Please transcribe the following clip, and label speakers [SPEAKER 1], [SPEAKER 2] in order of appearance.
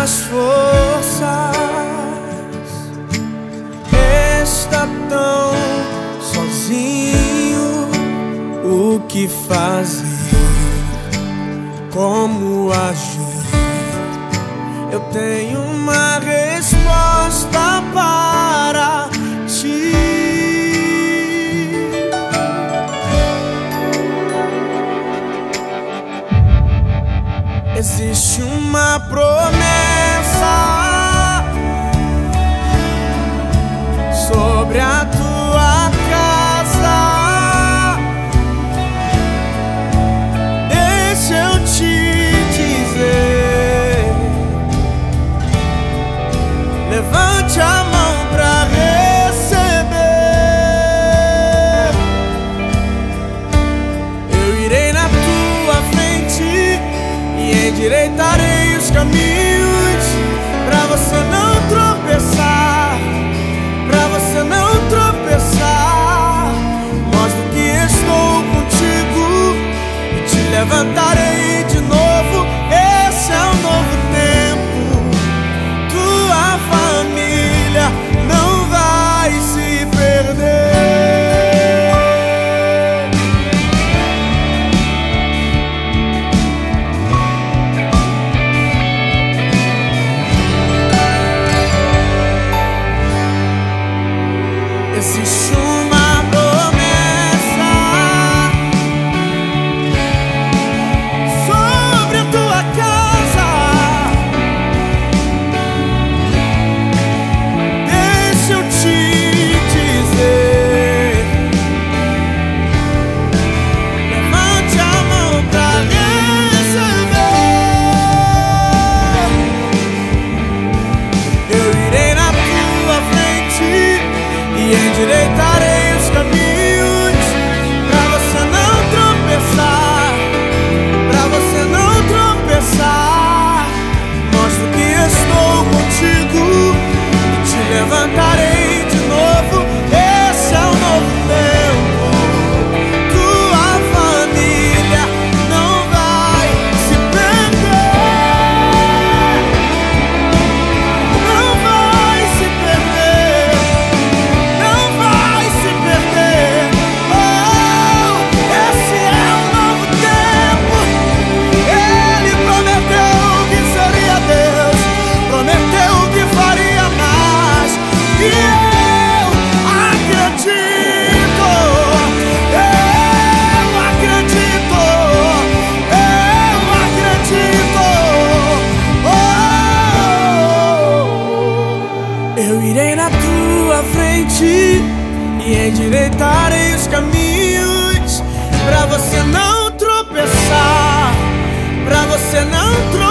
[SPEAKER 1] as forças, está tão sozinho. O que fazer? Como agir? Eu tenho uma resposta para ti. Existe uma promessa sobre a tua casa. Deixa eu te dizer, levante a mão pra receber. Eu irei na tua frente e endireitarei os caminhos, pra você não tropeçar, pra você não tropeçar. Mostro que estou contigo e te levantarei de novo. Esse é um novo tempo, tua família não vai se perder. Existe uma promessa sobre a tua casa. Deixa eu te dizer, levante a mão pra receber. Eu irei na tua frente e endireitarei os caminhos, pra você não tropeçar, pra você não tropeçar. Mostro que estou contigo e te levantarei de novo. Esse é um novo tempo, tua família não vai se perder, não vai se perder, não vai se perder. Oh, esse é um novo tempo. Ele prometeu que seria Deus, prometeu que faria mais, e eu acredito, eu acredito, eu acredito. Oh, eu irei na tua frente e endireitarei os caminhos, pra você não tropeçar, pra você não tropeçar.